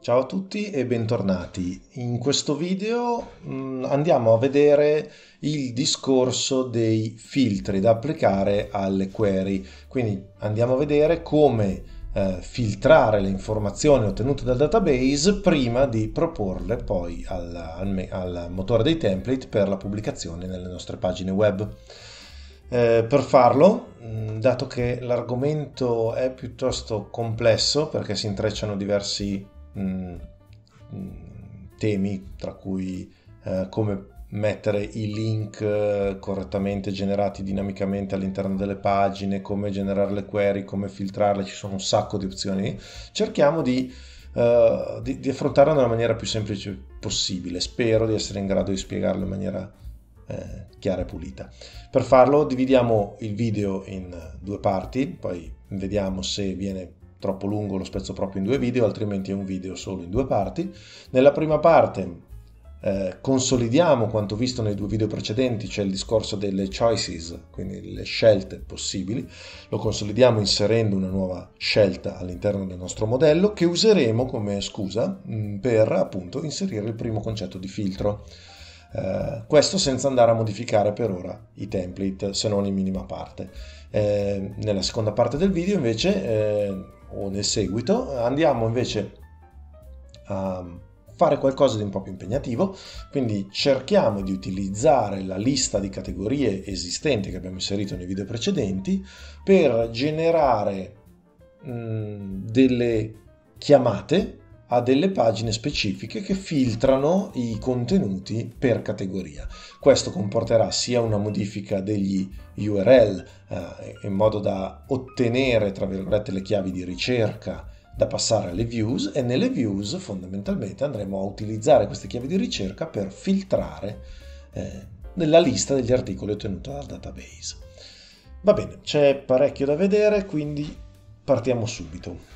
Ciao a tutti e bentornati. In questo video andiamo a vedere il discorso dei filtri da applicare alle query. Quindi andiamo a vedere come filtrare le informazioni ottenute dal database prima di proporle poi al motore dei template per la pubblicazione nelle nostre pagine web. Per farlo, dato che l'argomento è piuttosto complesso perché si intrecciano diversi mh, temi, tra cui come mettere i link correttamente generati dinamicamente all'interno delle pagine, come generare le query, come filtrarle, ci sono un sacco di opzioni. Cerchiamo di affrontarlo nella maniera più semplice possibile. Spero di essere in grado di spiegarlo in maniera chiara e pulita. Per farlo dividiamo il video in due parti, poi vediamo se viene troppo lungo lo spezzo proprio in due video, altrimenti è un video solo in due parti. Nella prima parte consolidiamo quanto visto nei due video precedenti, cioè il discorso delle choices, quindi le scelte possibili. Lo consolidiamo inserendo una nuova scelta all'interno del nostro modello che useremo come scusa per appunto inserire il primo concetto di filtro. Questo senza andare a modificare per ora i template, se non in minima parte. Nella seconda parte del video invece o nel seguito andiamo invece a fare qualcosa di un po' più impegnativo, quindi cerchiamo di utilizzare la lista di categorie esistenti che abbiamo inserito nei video precedenti per generare delle chiamate a delle pagine specifiche che filtrano i contenuti per categoria. Questo comporterà sia una modifica degli URL in modo da ottenere, tra virgolette, le chiavi di ricerca da passare alle views, e nelle views fondamentalmente andremo a utilizzare queste chiavi di ricerca per filtrare nella lista degli articoli ottenuta dal database. Va bene, c'è parecchio da vedere, quindi partiamo subito.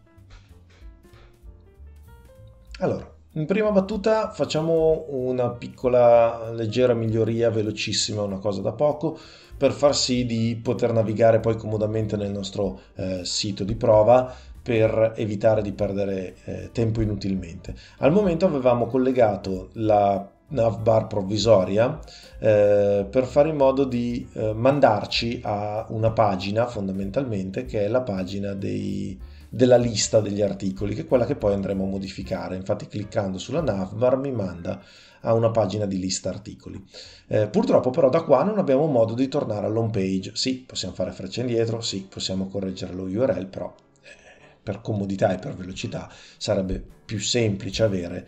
Allora, in prima battuta facciamo una piccola leggera miglioria velocissima, una cosa da poco, per far sì di poter navigare poi comodamente nel nostro sito di prova per evitare di perdere tempo inutilmente. Al momento avevamo collegato la navbar provvisoria per fare in modo di mandarci a una pagina fondamentalmente che è la pagina della lista degli articoli, che è quella che poi andremo a modificare. Infatti cliccando sulla navbar mi manda a una pagina di lista articoli. Purtroppo però da qua non abbiamo modo di tornare all'home page. Sì, possiamo fare freccia indietro, sì, possiamo correggere lo URL, però per comodità e per velocità sarebbe più semplice avere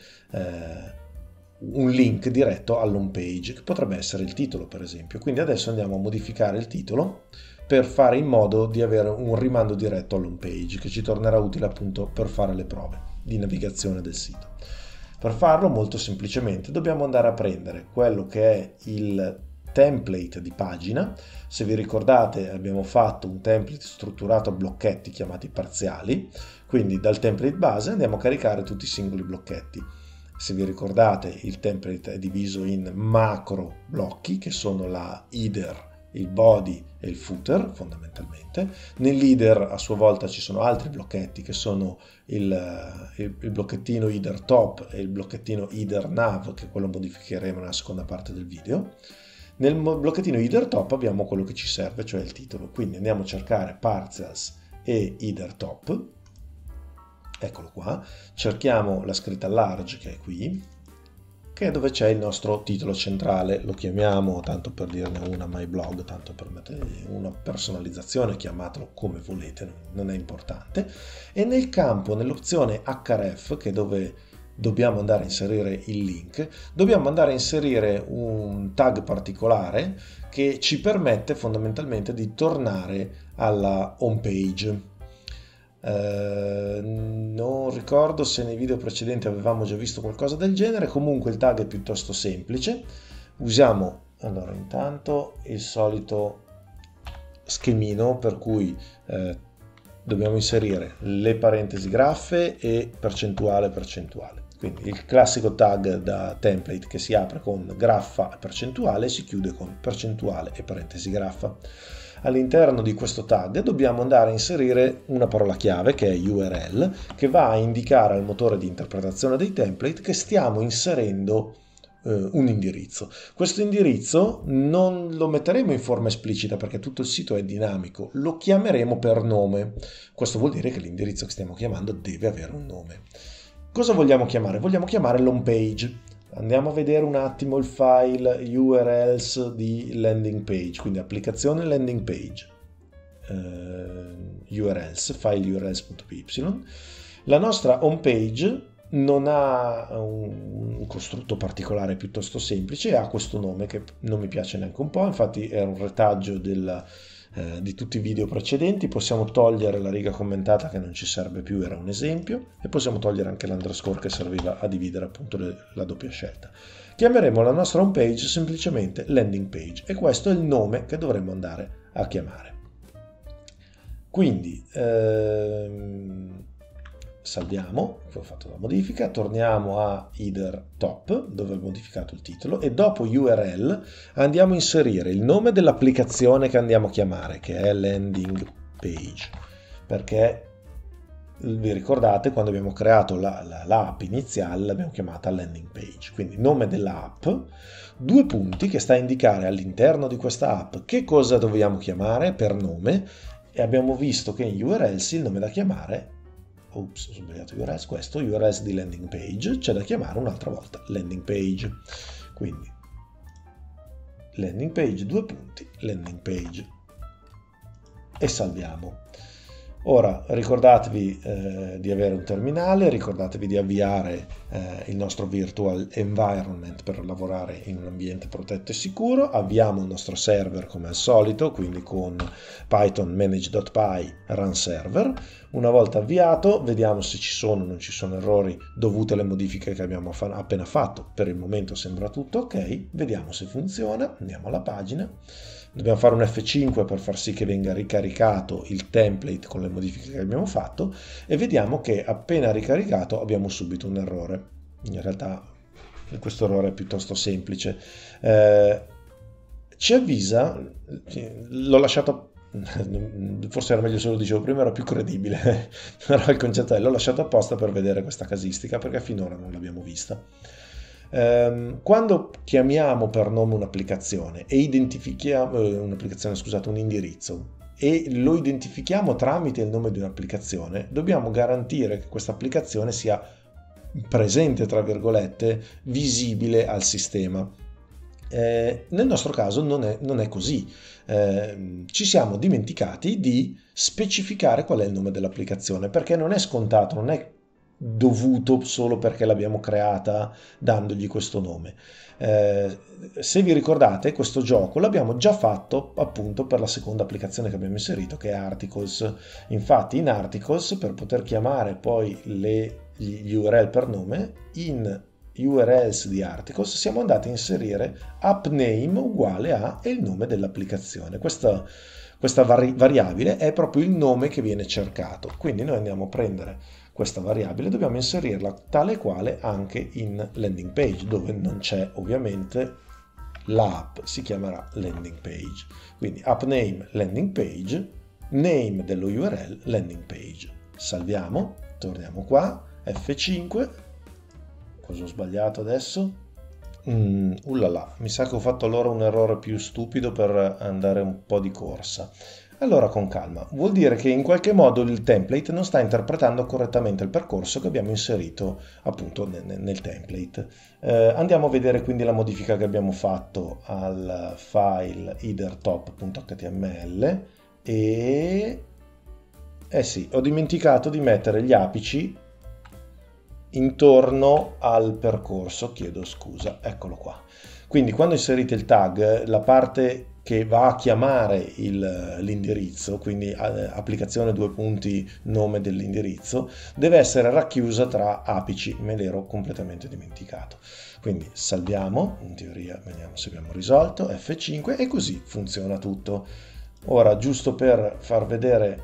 un link diretto all'home page, che potrebbe essere il titolo per esempio. Quindi adesso andiamo a modificare il titolo per fare in modo di avere un rimando diretto all'home page che ci tornerà utile appunto per fare le prove di navigazione del sito. Per farlo molto semplicemente dobbiamo andare a prendere quello che è il template di pagina. Se vi ricordate abbiamo fatto un template strutturato a blocchetti chiamati parziali, quindi dal template base andiamo a caricare tutti i singoli blocchetti. Se vi ricordate il template è diviso in macro blocchi che sono la header, il body e il footer fondamentalmente. Nell'header a sua volta ci sono altri blocchetti che sono il blocchettino header top e il blocchettino header nav, che quello modificheremo nella seconda parte del video. Nel blocchettino header top abbiamo quello che ci serve, cioè il titolo, quindi andiamo a cercare partials e header top, eccolo qua, cerchiamo la scritta large che è qui, che è dove c'è il nostro titolo centrale. Lo chiamiamo, tanto per dirne una, my blog, tanto per mettere una personalizzazione, chiamatelo come volete, non è importante. E nel campo, nell'opzione href, che è dove dobbiamo andare a inserire il link, dobbiamo andare a inserire un tag particolare che ci permette fondamentalmente di tornare alla home page. Non ricordo se nei video precedenti avevamo già visto qualcosa del genere. Comunque il tag è piuttosto semplice. Usiamo allora intanto il solito schemino per cui dobbiamo inserire le parentesi graffe e percentuale. Quindi il classico tag da template che si apre con graffa e percentuale e si chiude con percentuale e parentesi graffa. all'interno di questo tag dobbiamo andare a inserire una parola chiave che è URL, che va a indicare al motore di interpretazione dei template che stiamo inserendo un indirizzo. Questo indirizzo non lo metteremo in forma esplicita perché tutto il sito è dinamico, lo chiameremo per nome. Questo vuol dire che l'indirizzo che stiamo chiamando deve avere un nome. Cosa vogliamo chiamare? Vogliamo chiamare l'home page. Andiamo a vedere un attimo il file URLs di landing page, quindi applicazione landing page, URLs, file urls.py. La nostra home page non ha un costrutto particolare, piuttosto semplice, ha questo nome che non mi piace neanche un po', infatti era un retaggio di tutti i video precedenti. Possiamo togliere la riga commentata che non ci serve più, era un esempio, e possiamo togliere anche l'underscore che serviva a dividere appunto la doppia scelta. Chiameremo la nostra home page semplicemente landing page e questo è il nome che dovremo andare a chiamare. Quindi salviamo, ho fatto la modifica, torniamo a header top dove ho modificato il titolo e dopo URL andiamo a inserire il nome dell'applicazione che andiamo a chiamare, che è landing page, perché vi ricordate quando abbiamo creato l'app iniziale l'abbiamo chiamata landing page, quindi nome dell'app, due punti che sta a indicare all'interno di questa app che cosa dobbiamo chiamare per nome, e abbiamo visto che in URLs il nome da chiamare, ops, ho sbagliato URLs, questo URLs di landing page c'è da chiamare un'altra volta landing page, quindi landing page, due punti, landing page, e salviamo. Ora ricordatevi di avere un terminale, ricordatevi di avviare il nostro virtual environment per lavorare in un ambiente protetto e sicuro. Avviamo il nostro server come al solito, quindi con python manage.py run server. Una volta avviato vediamo se ci sono o non ci sono errori dovuti alle modifiche che abbiamo appena fatto. Per il momento sembra tutto ok, vediamo se funziona, andiamo alla pagina. Dobbiamo fare un F5 per far sì che venga ricaricato il template con le modifiche che abbiamo fatto e vediamo che appena ricaricato abbiamo subito un errore. In realtà questo errore è piuttosto semplice. Ci avvisa, l'ho lasciato, forse era meglio se lo dicevo prima, era più credibile, però il concetto è l'ho lasciato apposta per vedere questa casistica perché finora non l'abbiamo vista. Quando chiamiamo per nome un'applicazione e identifichiamo un indirizzo e lo identifichiamo tramite il nome di un'applicazione, dobbiamo garantire che questa applicazione sia presente, tra virgolette, visibile al sistema. Nel nostro caso non è così. Ci siamo dimenticati di specificare qual è il nome dell'applicazione perché non è scontato, non è dovuto solo perché l'abbiamo creata dandogli questo nome. Se vi ricordate, questo gioco l'abbiamo già fatto appunto per la seconda applicazione che abbiamo inserito, che è Articles. Infatti in Articles, per poter chiamare poi gli URL per nome, in URLs di Articles siamo andati a inserire appName uguale a e il nome dell'applicazione. Questa variabile è proprio il nome che viene cercato, quindi noi andiamo a prendere questa variabile, dobbiamo inserirla tale e quale anche in landing page, dove non c'è ovviamente l'app, si chiamerà landing page. Quindi appName landing page, name dello URL landing page. Salviamo, torniamo qua, F5. Cosa ho sbagliato adesso? Ullala, mi sa che ho fatto allora un errore più stupido per andare un po' di corsa. Allora con calma, vuol dire che in qualche modo il template non sta interpretando correttamente il percorso che abbiamo inserito appunto nel template. Andiamo a vedere quindi la modifica che abbiamo fatto al file headertop.html e sì, ho dimenticato di mettere gli apici intorno al percorso, chiedo scusa, eccolo qua. Quindi quando inserite il tag, la parte che va a chiamare l'indirizzo, quindi applicazione due punti nome dell'indirizzo, deve essere racchiusa tra apici, me l'ero completamente dimenticato. Quindi salviamo, in teoria vediamo se abbiamo risolto, F5 e così funziona tutto. Ora giusto per far vedere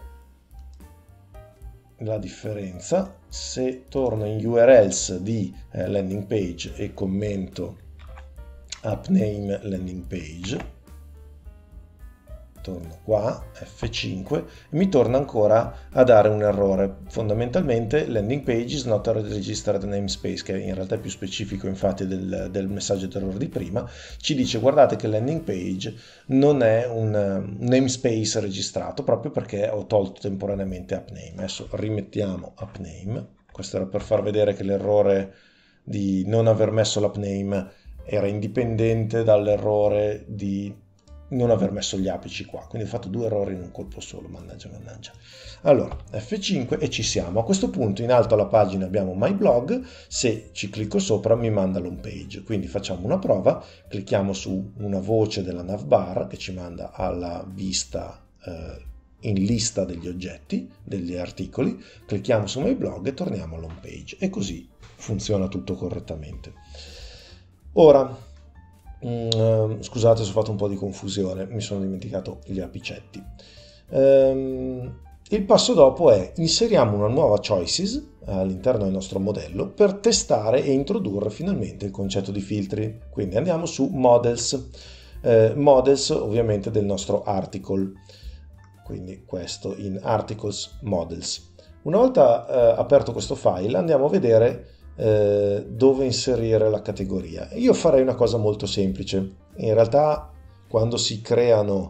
la differenza, se torno in URLs di landing page e commento appName landing page, torno qua, F5, e mi torna ancora a dare un errore. Fondamentalmente landing page is not a registered namespace, che in realtà è più specifico infatti del messaggio d'errore di prima, ci dice guardate che landing page non è un namespace registrato proprio perché ho tolto temporaneamente appname. Adesso rimettiamo appname, questo era per far vedere che l'errore di non aver messo l'appname era indipendente dall'errore di non aver messo gli apici qua, quindi ho fatto due errori in un colpo solo, mannaggia mannaggia. Allora F5 e ci siamo. A questo punto in alto alla pagina abbiamo My Blog, se ci clicco sopra mi manda l'home page, quindi facciamo una prova, clicchiamo su una voce della navbar che ci manda alla vista in lista degli oggetti, degli articoli, clicchiamo su My Blog e torniamo all'home page e così funziona tutto correttamente. Ora, scusate se ho fatto un po' di confusione, mi sono dimenticato gli apicetti. Il passo dopo è inseriamo una nuova choices all'interno del nostro modello per testare e introdurre finalmente il concetto di filtri. Quindi andiamo su models, models ovviamente del nostro article, quindi questo in articles models. Una volta aperto questo file andiamo a vedere dove inserire la categoria. Io farei una cosa molto semplice. In realtà quando si creano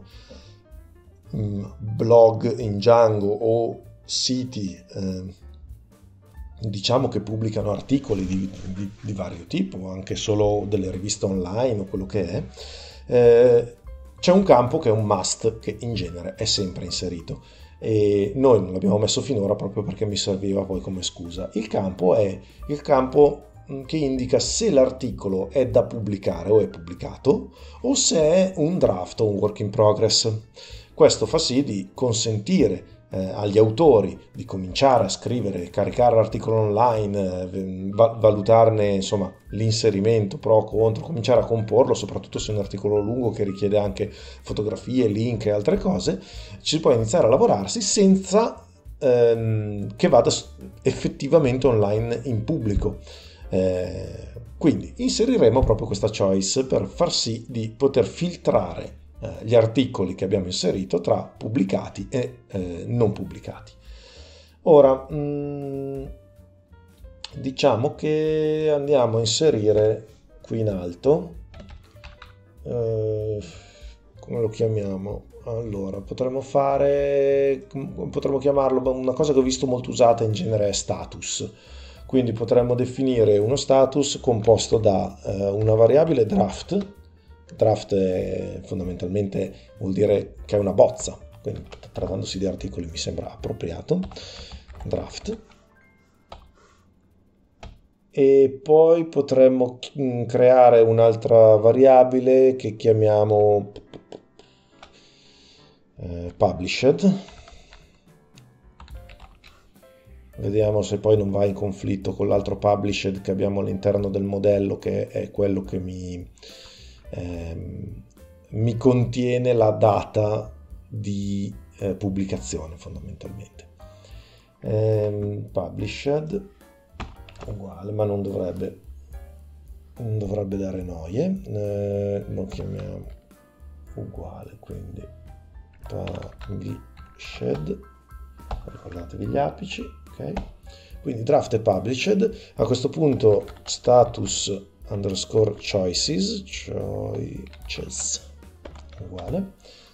blog in Django o siti diciamo che pubblicano articoli di vario tipo, anche solo delle riviste online o quello che è, c'è un campo che è un must che in genere è sempre inserito. E noi non l'abbiamo messo finora proprio perché mi serviva poi come scusa. Il campo è il campo che indica se l'articolo è da pubblicare o è pubblicato o se è un draft o un work in progress. Questo fa sì di consentire agli autori di cominciare a scrivere, caricare l'articolo online, valutarne insomma l'inserimento pro o contro, cominciare a comporlo, soprattutto se è un articolo lungo che richiede anche fotografie, link e altre cose, ci si può iniziare a lavorarsi senza che vada effettivamente online in pubblico. Quindi inseriremo proprio questa choice per far sì di poter filtrare gli articoli che abbiamo inserito tra pubblicati e non pubblicati. Ora diciamo che andiamo a inserire qui in alto come lo chiamiamo? Allora potremmo chiamarlo, una cosa che ho visto molto usata in genere è status, quindi potremmo definire uno status composto da una variabile draft. Draft fondamentalmente vuol dire che è una bozza, quindi trattandosi di articoli mi sembra appropriato, draft. E poi potremmo creare un'altra variabile che chiamiamo published. Vediamo se poi non va in conflitto con l'altro published che abbiamo all'interno del modello, che è quello che mi contiene la data di pubblicazione fondamentalmente. Published uguale, ma non dovrebbe dare noie, lo chiamiamo uguale, quindi published, ricordatevi gli apici, ok? Quindi draft e published. A questo punto status underscore choices uguale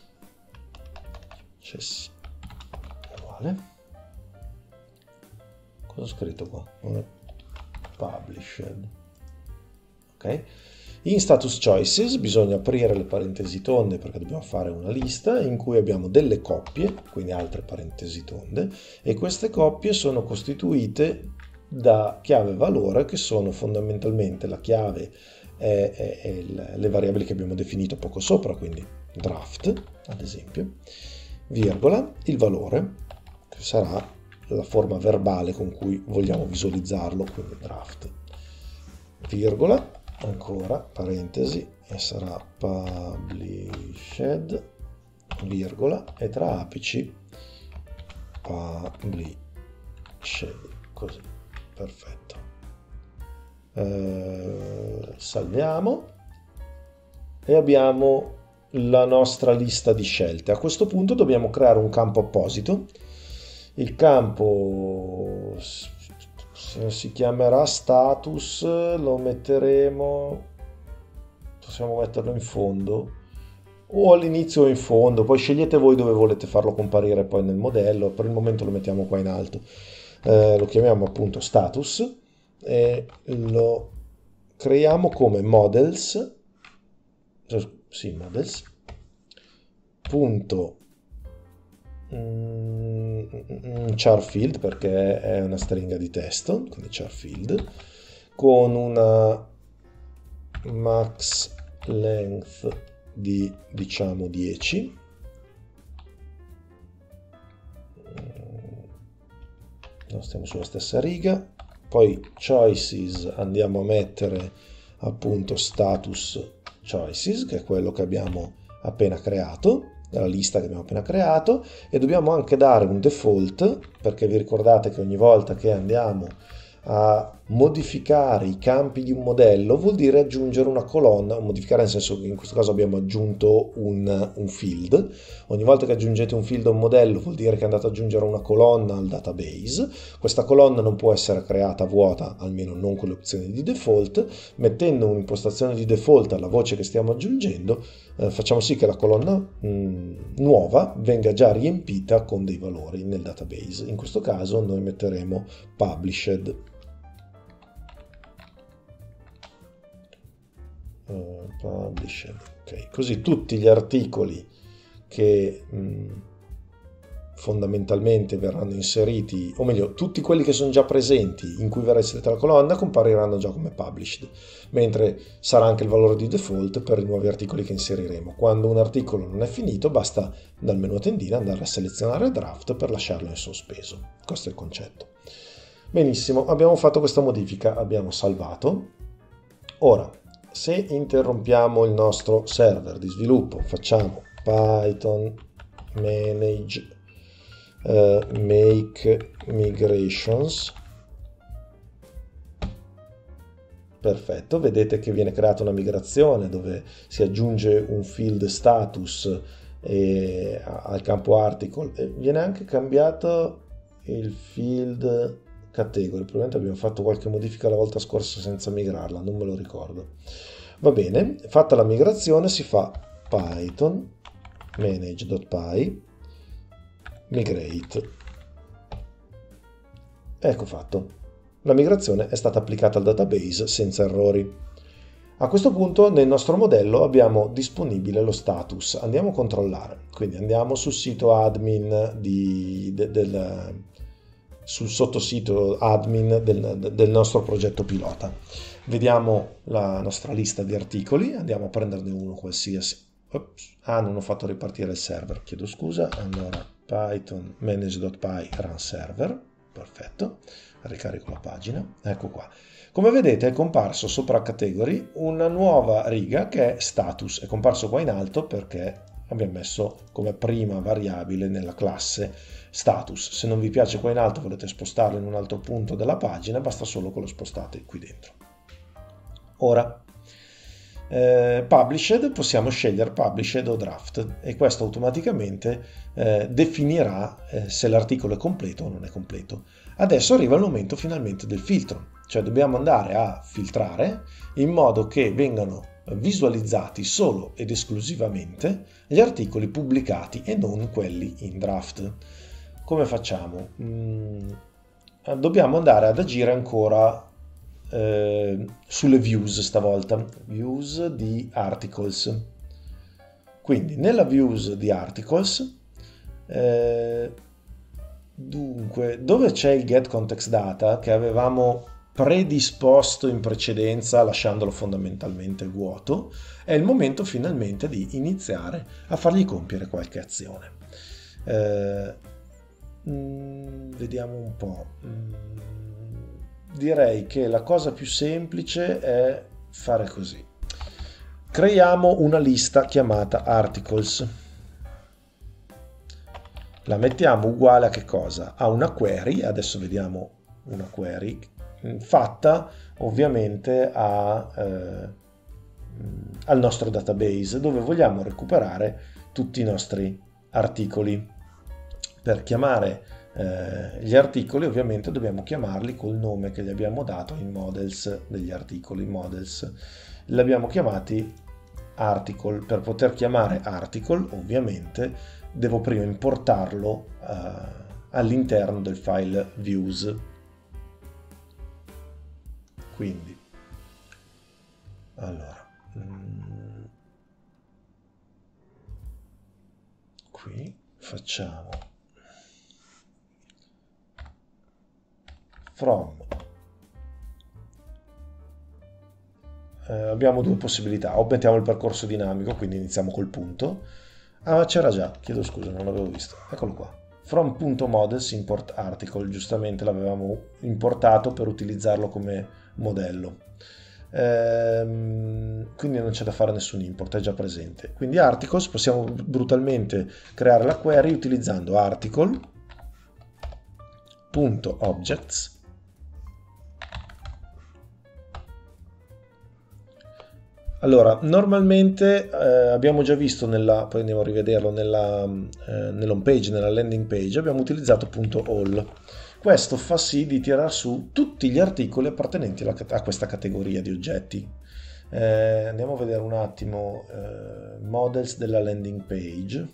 cosa ho scritto qua? Published, ok? In status choices bisogna aprire le parentesi tonde perché dobbiamo fare una lista in cui abbiamo delle coppie, quindi altre parentesi tonde, e queste coppie sono costituite da chiave valore, che sono fondamentalmente la chiave e le variabili che abbiamo definito poco sopra, quindi draft ad esempio, virgola, il valore che sarà la forma verbale con cui vogliamo visualizzarlo, quindi draft, virgola, ancora parentesi, e sarà published, virgola, e tra apici published, così, perfetto. Salviamo e abbiamo la nostra lista di scelte. A questo punto dobbiamo creare un campo apposito. Il campo si chiamerà status, lo metteremo, possiamo metterlo in fondo o all'inizio o in fondo, poi scegliete voi dove volete farlo comparire poi nel modello. Per il momento lo mettiamo qua in alto. Lo chiamiamo appunto status e lo creiamo come models, sì, models, punto char field, perché è una stringa di testo, quindi char field, con una max length di diciamo 10, no, stiamo sulla stessa riga. Poi choices andiamo a mettere appunto status choices, che è quello che abbiamo appena creato, dalla lista che abbiamo appena creato, e dobbiamo anche dare un default, perché vi ricordate che ogni volta che andiamo a modificare i campi di un modello vuol dire aggiungere una colonna, modificare nel senso che in questo caso abbiamo aggiunto un field. Ogni volta che aggiungete un field a un modello vuol dire che andate ad aggiungere una colonna al database. Questa colonna non può essere creata vuota, almeno non con le opzioni di default. Mettendo un'impostazione di default alla voce che stiamo aggiungendo, facciamo sì che la colonna nuova venga già riempita con dei valori nel database. In questo caso noi metteremo published. Okay. Così tutti gli articoli che fondamentalmente verranno inseriti, o meglio, tutti quelli che sono già presenti in cui verrà inserita la colonna compariranno già come published, mentre sarà anche il valore di default per i nuovi articoli che inseriremo. Quando un articolo non è finito, basta dal menu a tendina andare a selezionare draft per lasciarlo in sospeso. Questo è il concetto. Benissimo, abbiamo fatto questa modifica, abbiamo salvato. Ora, se interrompiamo il nostro server di sviluppo, facciamo python manage make migrations, perfetto, vedete che viene creata una migrazione dove si aggiunge un field status al campo article e viene anche cambiato il field category. Probabilmente abbiamo fatto qualche modifica la volta scorsa senza migrarla, non me lo ricordo. Va bene, fatta la migrazione si fa python manage.py migrate. Ecco fatto. La migrazione è stata applicata al database senza errori. A questo punto nel nostro modello abbiamo disponibile lo status. Andiamo a controllare. Quindi andiamo sul sito admin sul sottosito admin del nostro progetto pilota. Vediamo la nostra lista di articoli, andiamo a prenderne uno qualsiasi. Ops. Non ho fatto ripartire il server, chiedo scusa. Allora python manage.py run server, perfetto, ricarico la pagina, ecco qua. Come vedete è comparso sopra category una nuova riga che è status, è comparso qua in alto perché abbiamo messo come prima variabile nella classe status. Se non vi piace qua in alto, volete spostarlo in un altro punto della pagina, basta solo che lo spostate qui dentro. Ora, published, possiamo scegliere published o draft e questo automaticamente definirà se l'articolo è completo o non è completo. Adesso arriva il momento finalmente del filtro, cioè dobbiamo andare a filtrare in modo che vengano visualizzati solo ed esclusivamente gli articoli pubblicati e non quelli in draft. Come facciamo? Dobbiamo andare ad agire ancora sulle views stavolta, views di articles. Quindi nella views di articles, dunque, dove c'è il get context data che avevamo predisposto in precedenza lasciandolo fondamentalmente vuoto, è il momento finalmente di iniziare a fargli compiere qualche azione. Vediamo un po'. Direi che la cosa più semplice è fare così. Creiamo una lista chiamata articles. La mettiamo uguale a che cosa? A una query, adesso vediamo una query, fatta ovviamente al nostro database dove vogliamo recuperare tutti i nostri articoli. Per chiamare gli articoli ovviamente dobbiamo chiamarli col nome che gli abbiamo dato in models degli articoli, models. Li abbiamo chiamati article. Per poter chiamare article ovviamente devo prima importarlo all'interno del file views. Quindi allora qui facciamo from, abbiamo due possibilità: o mettiamo il percorso dinamico, quindi iniziamo col punto. Ah, c'era già, chiedo scusa, non l'avevo visto, eccolo qua. From.models import article, giustamente l'avevamo importato per utilizzarlo come modello, quindi non c'è da fare nessun import, è già presente. Quindi articles, possiamo brutalmente creare la query utilizzando article.objects. Allora, normalmente abbiamo già visto, poi andiamo a rivederlo nell'home page, nella landing page, abbiamo utilizzato .all. Questo fa sì di tirar su tutti gli articoli appartenenti a questa categoria di oggetti. Andiamo a vedere un attimo models della landing page.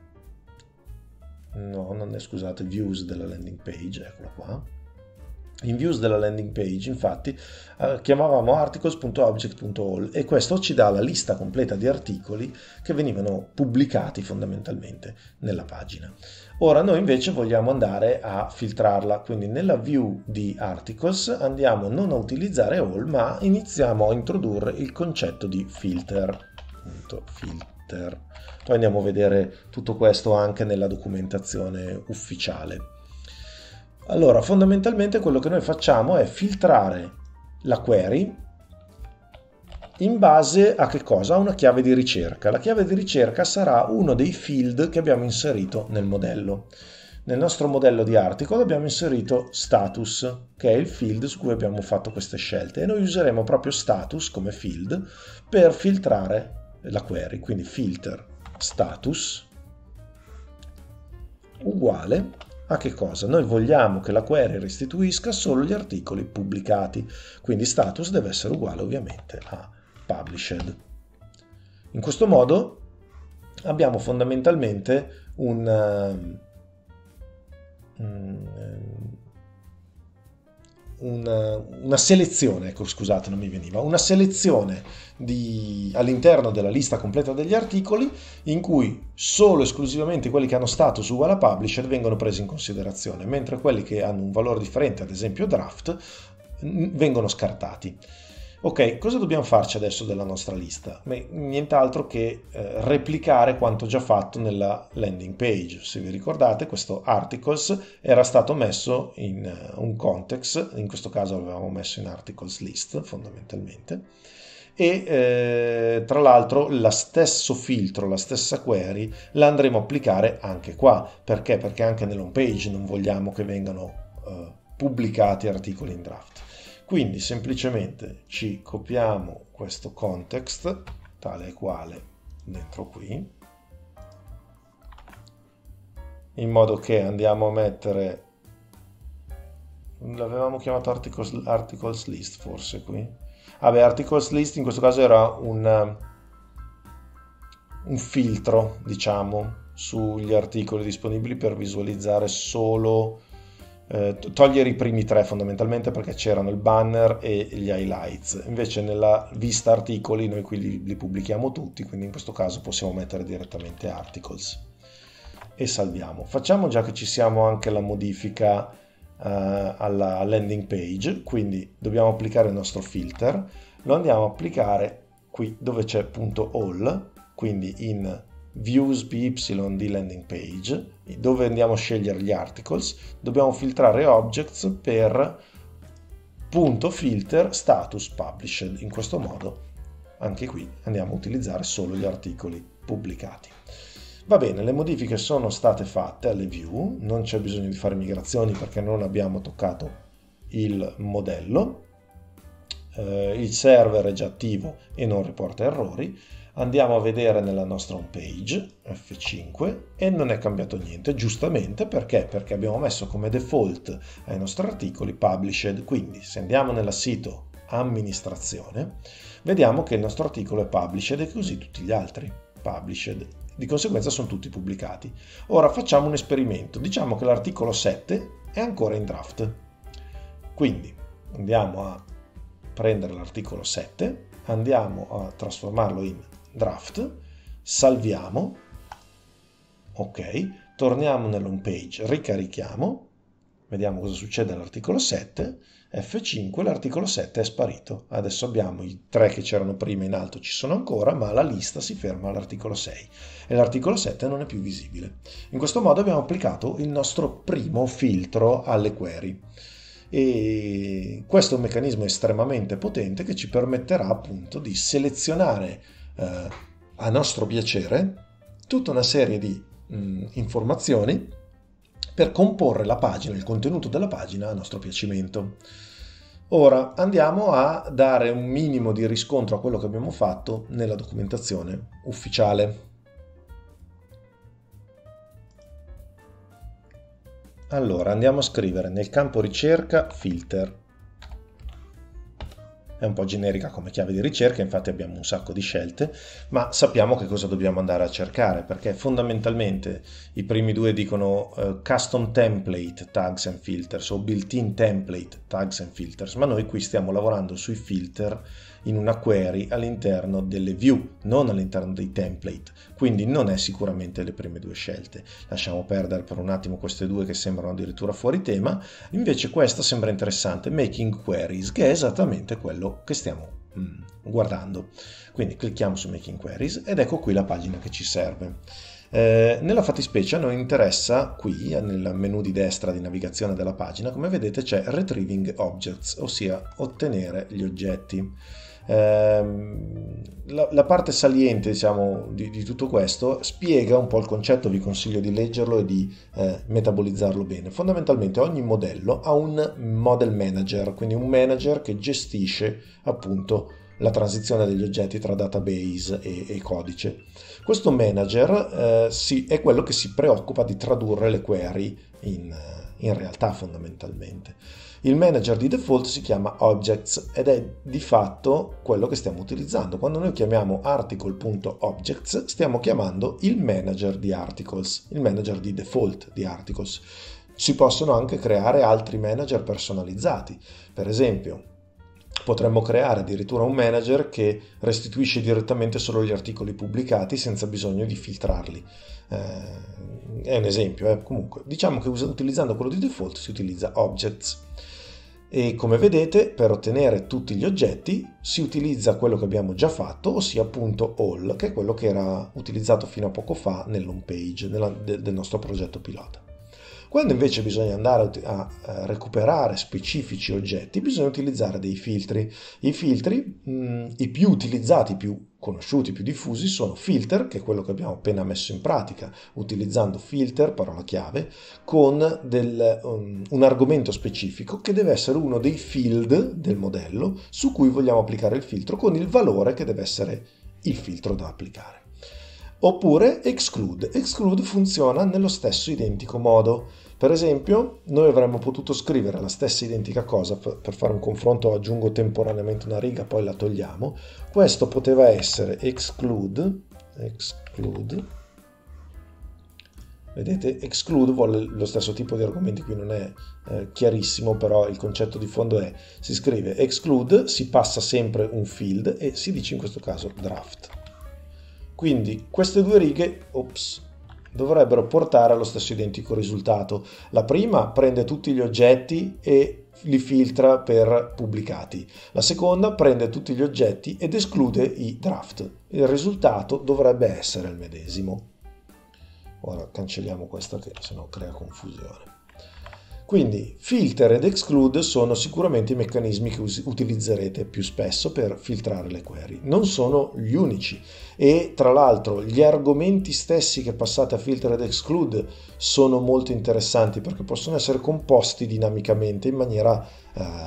No, non è, scusate, views della landing page, eccolo qua. In views della landing page, infatti, chiamavamo articles.object.all e questo ci dà la lista completa di articoli che venivano pubblicati fondamentalmente nella pagina. Ora noi invece vogliamo andare a filtrarla, quindi nella view di articles andiamo non a utilizzare all, ma iniziamo a introdurre il concetto di filter. Filter. Poi andiamo a vedere tutto questo anche nella documentazione ufficiale. Allora, fondamentalmente quello che noi facciamo è filtrare la query in base a che cosa? A una chiave di ricerca. La chiave di ricerca sarà uno dei field che abbiamo inserito nel modello. Nel nostro modello di article abbiamo inserito status, che è il field su cui abbiamo fatto queste scelte, e noi useremo proprio status come field per filtrare la query. Quindi filter status uguale a che cosa? Noi vogliamo che la query restituisca solo gli articoli pubblicati, quindi status deve essere uguale ovviamente a published. In questo modo abbiamo fondamentalmente una selezione, ecco, scusate, non mi veniva, una selezione all'interno della lista completa degli articoli in cui solo esclusivamente quelli che hanno status uguale a publisher vengono presi in considerazione, mentre quelli che hanno un valore differente, ad esempio draft, vengono scartati. Ok, cosa dobbiamo farci adesso della nostra lista? Nient'altro che replicare quanto già fatto nella landing page. Se vi ricordate, questo articles era stato messo in un context, in questo caso l'avevamo messo in articles list fondamentalmente, e tra l'altro lo stesso filtro, la stessa query la andremo a applicare anche qua. Perché? Perché anche nell'home page non vogliamo che vengano pubblicati articoli in draft. Quindi semplicemente ci copiamo questo context tale e quale dentro qui, in modo che andiamo a mettere, l'avevamo chiamato articles list forse qui. Vabbè, articles list in questo caso era un filtro, diciamo, sugli articoli disponibili per visualizzare solo togliere i primi tre fondamentalmente, perché c'erano il banner e gli highlights. Invece nella vista articoli noi qui li pubblichiamo tutti, quindi in questo caso possiamo mettere direttamente articles e salviamo. Facciamo, già che ci siamo, anche la modifica alla landing page, quindi dobbiamo applicare il nostro filter, lo andiamo a applicare qui dove c'è .all, quindi in views py di landing page, dove andiamo a scegliere gli articles, dobbiamo filtrare objects per .filter status published. In questo modo anche qui andiamo a utilizzare solo gli articoli pubblicati. Va bene, le modifiche sono state fatte alle view, non c'è bisogno di fare migrazioni perché non abbiamo toccato il modello. il server è già attivo e non riporta errori. Andiamo a vedere nella nostra home page F5 e non è cambiato niente, giustamente perché abbiamo messo come default ai nostri articoli published. Quindi se andiamo nel sito amministrazione vediamo che il nostro articolo è published e così tutti gli altri published, di conseguenza sono tutti pubblicati. Ora facciamo un esperimento, diciamo che l'articolo 7 è ancora in draft, quindi andiamo a prendere l'articolo 7, andiamo a trasformarlo in draft, salviamo, ok, torniamo nell'home page, ricarichiamo, vediamo cosa succede all'articolo 7, F5, l'articolo 7 è sparito. Adesso abbiamo i 3 che c'erano prima in alto, ci sono ancora, ma la lista si ferma all'articolo 6 e l'articolo 7 non è più visibile. In questo modo abbiamo applicato il nostro primo filtro alle query. E questo è un meccanismo estremamente potente che ci permetterà appunto di selezionare a nostro piacere tutta una serie di informazioni per comporre la pagina, il contenuto della pagina a nostro piacimento. Ora andiamo a dare un minimo di riscontro a quello che abbiamo fatto nella documentazione ufficiale. Allora andiamo a scrivere nel campo ricerca filter. È un po' generica come chiave di ricerca, infatti abbiamo un sacco di scelte, ma sappiamo che cosa dobbiamo andare a cercare, perché fondamentalmente i primi due dicono custom template tags and filters o built-in template tags and filters, ma noi qui stiamo lavorando sui filter in una query all'interno delle view, non all'interno dei template, quindi non è sicuramente le prime due scelte. Lasciamo perdere per un attimo queste due che sembrano addirittura fuori tema, invece questa sembra interessante, making queries, che è esattamente quello che stiamo guardando. Quindi clicchiamo su making queries ed ecco qui la pagina che ci serve. Nella fattispecie a noi interessa qui nel menu di destra di navigazione della pagina, come vedete c'è retrieving objects, ossia ottenere gli oggetti. La parte saliente, diciamo, di tutto questo spiega un po' il concetto, vi consiglio di leggerlo e di metabolizzarlo bene. Fondamentalmente ogni modello ha un model manager, quindi un manager che gestisce appunto la transizione degli oggetti tra database e codice. Questo manager è quello che si preoccupa di tradurre le query in realtà fondamentalmente. Il manager di default si chiama objects ed è di fatto quello che stiamo utilizzando. Quando noi chiamiamo article.objects stiamo chiamando il manager di articles, il manager di default di articles. Si possono anche creare altri manager personalizzati. Per esempio, potremmo creare addirittura un manager che restituisce direttamente solo gli articoli pubblicati senza bisogno di filtrarli. È un esempio, comunque diciamo che utilizzando quello di default si utilizza objects. E come vedete, per ottenere tutti gli oggetti si utilizza quello che abbiamo già fatto, ossia appunto all, che è quello che era utilizzato fino a poco fa nell'home page del nostro progetto pilota. Quando invece bisogna andare a recuperare specifici oggetti, bisogna utilizzare dei filtri. I filtri, i più utilizzati, i più conosciuti, i più diffusi, sono filter, che è quello che abbiamo appena messo in pratica, utilizzando filter, parola chiave, con un argomento specifico che deve essere uno dei field del modello su cui vogliamo applicare il filtro, con il valore che deve essere il filtro da applicare. Oppure exclude. Exclude funziona nello stesso identico modo. Per esempio, noi avremmo potuto scrivere la stessa identica cosa, per fare un confronto aggiungo temporaneamente una riga, poi la togliamo. Questo poteva essere exclude, vedete, exclude vuole lo stesso tipo di argomenti, qui non è chiarissimo, però il concetto di fondo è, si scrive exclude, si passa sempre un field e si dice in questo caso draft. Quindi queste due righe, dovrebbero portare allo stesso identico risultato. La prima prende tutti gli oggetti e li filtra per pubblicati. La seconda prende tutti gli oggetti ed esclude i draft. Il risultato dovrebbe essere il medesimo. Ora cancelliamo questa che sennò crea confusione. Quindi filter ed exclude sono sicuramente i meccanismi che utilizzerete più spesso per filtrare le query. Non sono gli unici e tra l'altro gli argomenti stessi che passate a filter ed exclude sono molto interessanti perché possono essere composti dinamicamente in maniera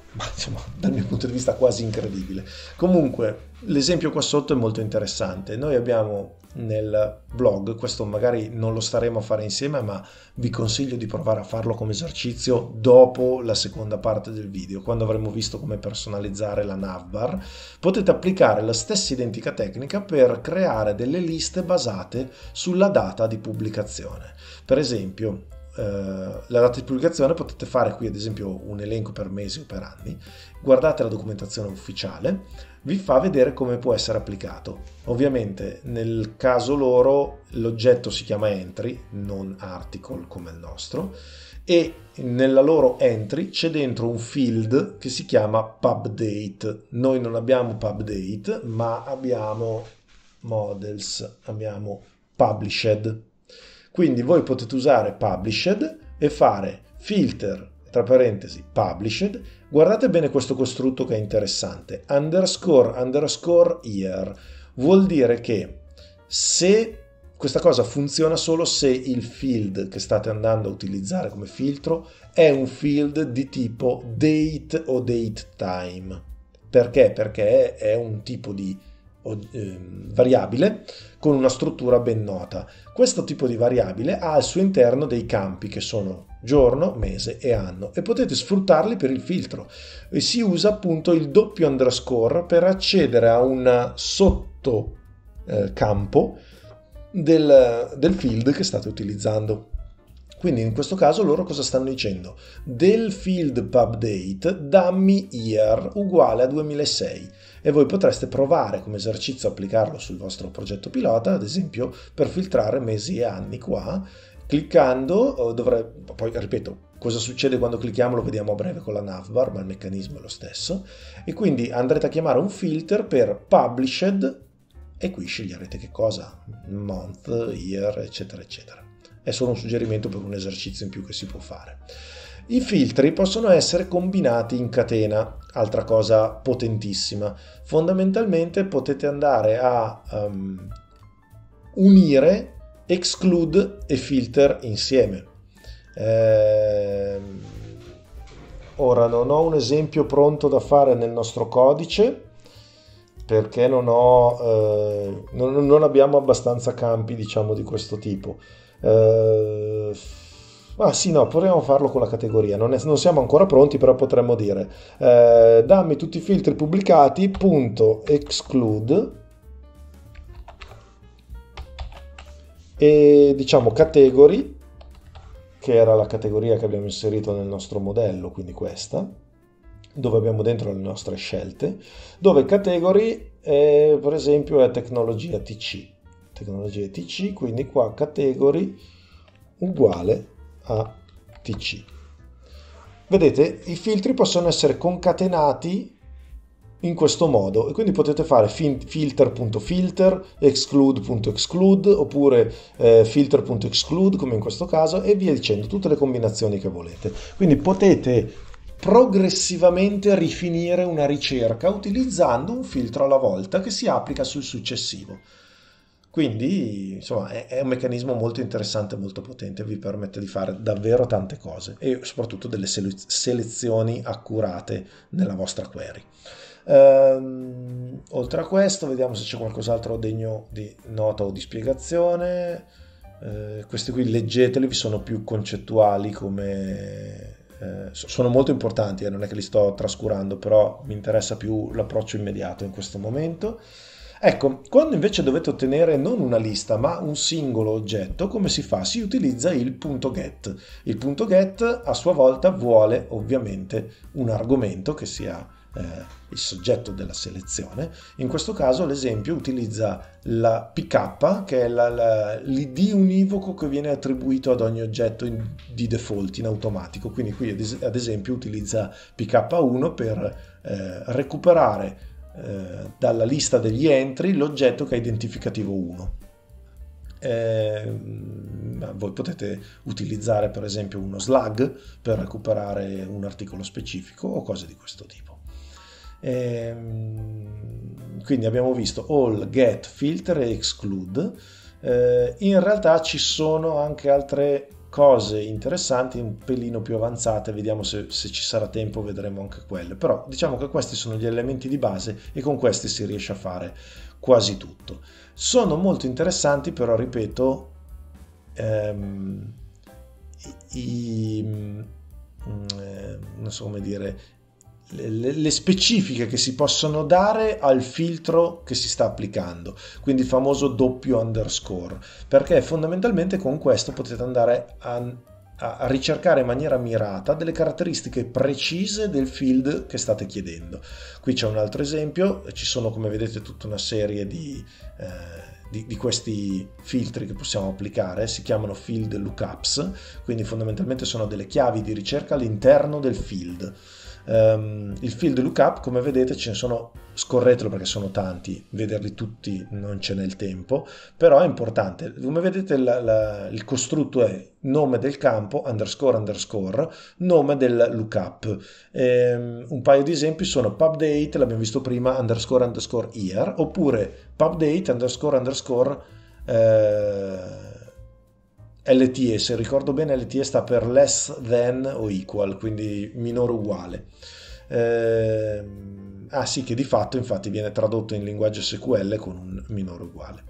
ma insomma dal mio punto di vista quasi incredibile. Comunque l'esempio qua sotto è molto interessante. Noi abbiamo nel blog, questo magari non lo staremo a fare insieme, ma vi consiglio di provare a farlo come esercizio dopo la seconda parte del video, quando avremo visto come personalizzare la navbar. Potete applicare la stessa identica tecnica per creare delle liste basate sulla data di pubblicazione. Per esempio, la data di pubblicazione potete fare qui ad esempio un elenco per mesi o per anni. Guardate la documentazione ufficiale, vi fa vedere come può essere applicato. Ovviamente nel caso loro l'oggetto si chiama entry, non article come il nostro, e nella loro entry c'è dentro un field che si chiama pubdate. Noi non abbiamo pubdate, ma abbiamo models, abbiamo published. Quindi voi potete usare published e fare filter, tra parentesi, published. Guardate bene questo costrutto che è interessante. Underscore year vuol dire che se questa cosa funziona solo se il field che state andando a utilizzare come filtro è un field di tipo date o date time. Perché? Perché è un tipo di variabile con una struttura ben nota. Questo tipo di variabile ha al suo interno dei campi che sono giorno, mese e anno e potete sfruttarli per il filtro, e si usa appunto il doppio underscore per accedere a un sottocampo del field che state utilizzando. Quindi in questo caso loro cosa stanno dicendo? Del field pubdate dammi year uguale a 2006, e voi potreste provare come esercizio a applicarlo sul vostro progetto pilota, ad esempio per filtrare mesi e anni qua, cliccando, poi ripeto, cosa succede quando clicchiamo lo vediamo a breve con la navbar, ma il meccanismo è lo stesso, e quindi andrete a chiamare un filter per published e qui sceglierete che cosa, month, year, eccetera, eccetera. È solo un suggerimento per un esercizio in più che si può fare. I filtri possono essere combinati in catena, altra cosa potentissima. Fondamentalmente potete andare a unire exclude e filter insieme. Ora non ho un esempio pronto da fare nel nostro codice perché non abbiamo abbastanza campi, diciamo, di questo tipo. Sì, no, potremmo farlo con la categoria, non siamo ancora pronti, però potremmo dire dammi tutti i filtri pubblicati, punto exclude, e diciamo category, che era la categoria che abbiamo inserito nel nostro modello, quindi questa, dove abbiamo dentro le nostre scelte, dove category per esempio è tecnologia TC, quindi qua category uguale a TC. Vedete, i filtri possono essere concatenati in questo modo e quindi potete fare filter.filter, exclude.exclude oppure filter.exclude come in questo caso, e via dicendo, tutte le combinazioni che volete. Quindi potete progressivamente rifinire una ricerca utilizzando un filtro alla volta che si applica sul successivo. Quindi, insomma, è un meccanismo molto interessante, molto potente, vi permette di fare davvero tante cose e soprattutto delle selezioni accurate nella vostra query. Oltre a questo, vediamo se c'è qualcos'altro degno di nota o di spiegazione. Questi qui leggeteli, vi sono più concettuali, sono molto importanti, non è che li sto trascurando, però mi interessa più l'approccio immediato in questo momento. Ecco, quando invece dovete ottenere non una lista ma un singolo oggetto, come si fa? Si utilizza il punto get. Il punto get a sua volta vuole ovviamente un argomento che sia il soggetto della selezione. In questo caso l'esempio utilizza la pk, che è l'id univoco che viene attribuito ad ogni oggetto di default in automatico. Quindi qui ad esempio utilizza pk1 per recuperare dalla lista degli entry l'oggetto che ha identificativo 1. Voi potete utilizzare per esempio uno slug per recuperare un articolo specifico o cose di questo tipo. Quindi abbiamo visto all, get, filter e exclude. In realtà ci sono anche altre cose interessanti un pelino più avanzate, vediamo se ci sarà tempo, vedremo anche quelle, però diciamo che questi sono gli elementi di base e con questi si riesce a fare quasi tutto. Sono molto interessanti, però ripeto, non so come dire, le specifiche che si possono dare al filtro che si sta applicando, quindi il famoso doppio underscore, perché fondamentalmente con questo potete andare a ricercare in maniera mirata delle caratteristiche precise del field che state chiedendo. Qui c'è un altro esempio, ci sono, come vedete, tutta una serie di questi filtri che possiamo applicare, si chiamano field lookups, quindi fondamentalmente sono delle chiavi di ricerca all'interno del field. Il field lookup, come vedete, ce ne sono, scorretelo perché sono tanti, vederli tutti non ce n'è il tempo, però è importante. Come vedete il costrutto è nome del campo underscore underscore nome del lookup. Un paio di esempi sono pubdate, l'abbiamo visto prima, underscore underscore year, oppure pubdate underscore underscore LTE. Se ricordo bene, LTE sta per less than o equal, quindi minore o uguale. Sì, che di fatto infatti viene tradotto in linguaggio SQL con un minore o uguale.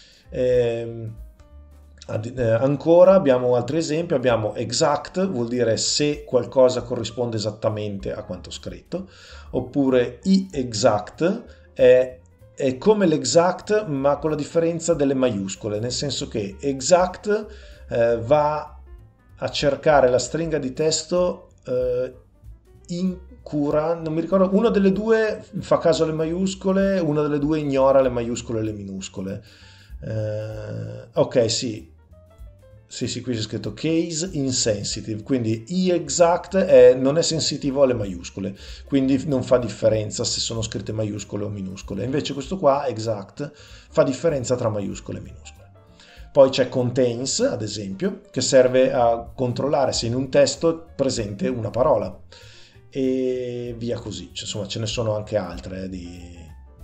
Ancora abbiamo altri esempi, abbiamo exact, vuol dire se qualcosa corrisponde esattamente a quanto scritto, oppure exact è come l'exact ma con la differenza delle maiuscole, nel senso che exact va a cercare la stringa di testo in cura, non mi ricordo, una delle due fa caso alle maiuscole, una delle due ignora le maiuscole e le minuscole. Ok, sì, qui c'è scritto case insensitive, quindi exact non è sensitivo alle maiuscole, quindi non fa differenza se sono scritte maiuscole o minuscole. Invece questo qua, exact, fa differenza tra maiuscole e minuscole. Poi c'è contains, ad esempio, che serve a controllare se in un testo è presente una parola, e via così. Insomma, ce ne sono anche altre di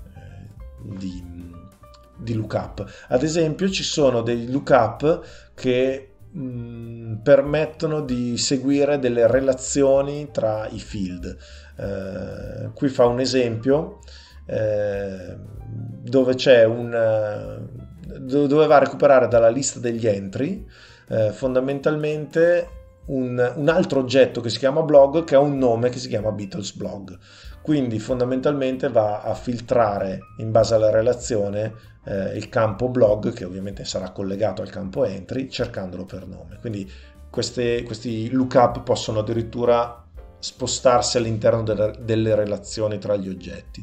lookup. Ad esempio, ci sono dei lookup che permettono di seguire delle relazioni tra i field. Qui fa un esempio dove c'è dove va a recuperare dalla lista degli entry fondamentalmente un altro oggetto che si chiama blog, che ha un nome che si chiama Beatles blog. Quindi fondamentalmente va a filtrare in base alla relazione il campo blog, che ovviamente sarà collegato al campo entry, cercandolo per nome. Quindi questi lookup possono addirittura spostarsi all'interno delle relazioni tra gli oggetti.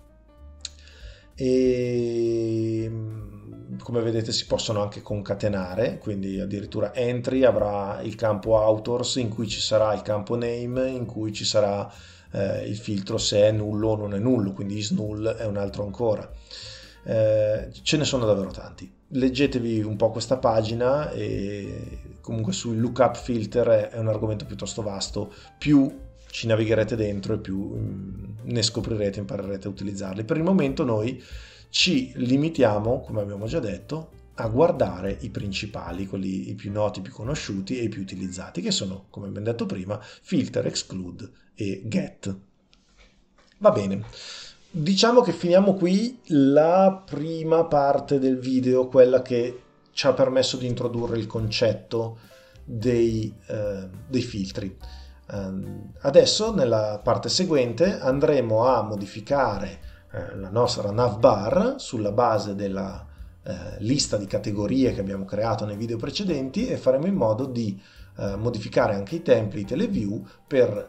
E come vedete si possono anche concatenare, quindi addirittura entry avrà il campo authors in cui ci sarà il campo name, in cui ci sarà il filtro se è nullo o non è nullo, quindi is null è un altro ancora. Ce ne sono davvero tanti. Leggetevi un po' questa pagina, e comunque sul lookup filter è un argomento piuttosto vasto, più ci navigherete dentro e più ne scoprirete, imparerete a utilizzarli. Per il momento noi ci limitiamo, come abbiamo già detto, a guardare i principali, quelli i più noti, più conosciuti e i più utilizzati, che sono, come abbiamo detto prima, filter, exclude e get. Va bene, diciamo che finiamo qui la prima parte del video, quella che ci ha permesso di introdurre il concetto dei filtri. Adesso nella parte seguente andremo a modificare la nostra navbar sulla base della lista di categorie che abbiamo creato nei video precedenti, e faremo in modo di modificare anche i template e le view per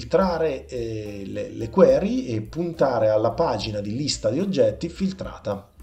filtrare le query e puntare alla pagina di lista di oggetti filtrata.